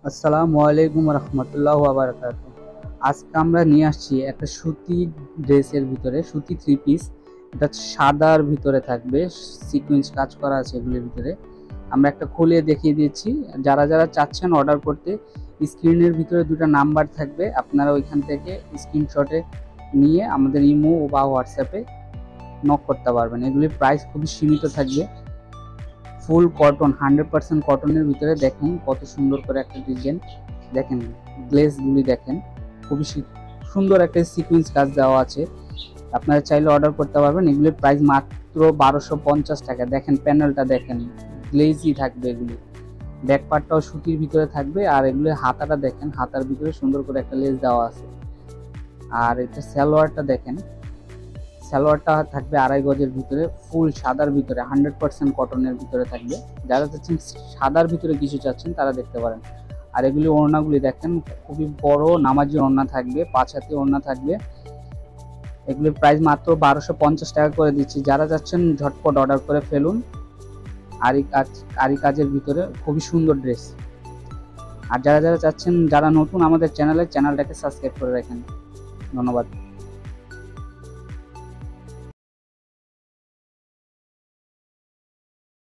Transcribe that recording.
আসসালামু আলাইকুম রহমতুল্লাহ বারাকাতু। আজকে আমরা নিয়ে আসছি একটা সুতি ড্রেসের ভিতরে, সুতি থ্রি পিস। এটা সাদার ভিতরে থাকবে, সিকোয়েন্স কাজ করা আছে এগুলির ভিতরে। আমরা একটা খুলে দেখিয়ে দিচ্ছি। যারা যারা চাচ্ছেন অর্ডার করতে, স্ক্রিনের ভিতরে দুটো নাম্বার থাকবে, আপনারা ওইখান থেকে স্ক্রিনশটে নিয়ে আমাদের ইমো বা হোয়াটসঅ্যাপে নক করতে পারবেন। এগুলির প্রাইস খুবই সীমিত থাকবে। ফুল কটন, 100% কটনের ভিতরে। দেখেন কত সুন্দর করে একটা ডিজাইন, দেখেন গ্লেজগুলি দেখেন, খুবই সুন্দর একটা সিকোয়েন্স কাজ দেওয়া আছে। আপনারা চাইলে অর্ডার করতে পারবেন। এগুলির প্রাইস মাত্র 1250 টাকা। দেখেন প্যানেলটা দেখেন, গ্লেজি থাকবে এগুলি। ব্যাক পার্টটাও সুতির ভিতরে থাকবে। আর এগুলি হাতাটা দেখেন, হাতার ভিতরে সুন্দর করে একটা লেস দেওয়া আছে। আর এটা সালোয়ারটা দেখেন, সালোয়ারটা থাকবে 2.5 গজের ভিতরে, ফুল সাদার ভিতরে, 100% কটনের ভিতরে থাকবে। যারা চাচ্ছেন সাদার ভিতরে কিছু চাচ্ছেন তারা দেখতে পারেন। আর এগুলি ওড়নাগুলি দেখেন, খুবই বড় নামাজি ওড়না থাকবে, 5 হাতি ওড়না থাকবে। এগুলির প্রাইস মাত্র 1250 টাকা করে দিচ্ছি। যারা চাচ্ছেন ঝটপট অর্ডার করে ফেলুন। আরি কাজের ভিতরে খুবই সুন্দর ড্রেস। আর যারা যারা চাচ্ছেন, যারা নতুন আমাদের চ্যানেলটাকে সাবস্ক্রাইব করে রাখেন। ধন্যবাদ।